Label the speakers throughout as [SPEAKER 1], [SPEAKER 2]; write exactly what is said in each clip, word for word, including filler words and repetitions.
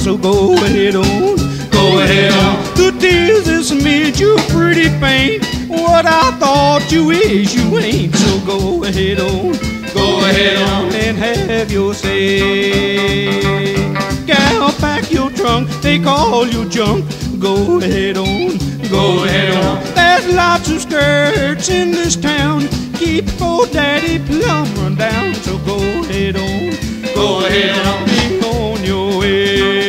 [SPEAKER 1] so go ahead on,
[SPEAKER 2] Go ahead on.
[SPEAKER 1] The tears that's made you pretty faint. What I thought you is, you ain't. So go ahead on,
[SPEAKER 2] Go ahead on.
[SPEAKER 1] and have your say. Gal, pack your trunk, take all your junk. Go ahead on,
[SPEAKER 2] Go ahead on.
[SPEAKER 1] There's lots of skirts in this town. Keep old daddy plum run down. So go ahead on,
[SPEAKER 2] Go ahead on.
[SPEAKER 1] be on your way.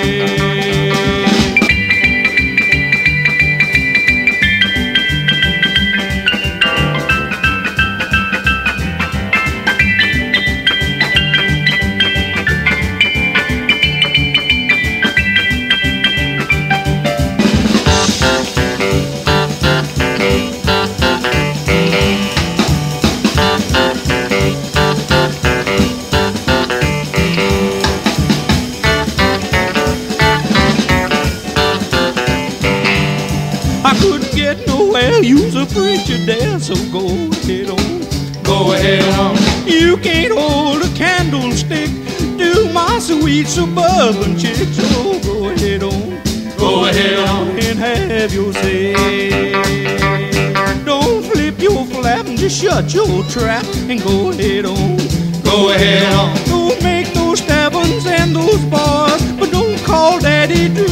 [SPEAKER 1] I couldn't get nowhere, you's a preacher there, so go ahead on.
[SPEAKER 2] Go ahead on.
[SPEAKER 1] You can't hold a candlestick to my sweet suburban chick, so go ahead on,
[SPEAKER 2] Go ahead on.
[SPEAKER 1] and have your say. Don't flip your flap and just shut your trap and go ahead on.
[SPEAKER 2] Go ahead on.
[SPEAKER 1] Don't make those stabbings and those bars, but don't call daddy to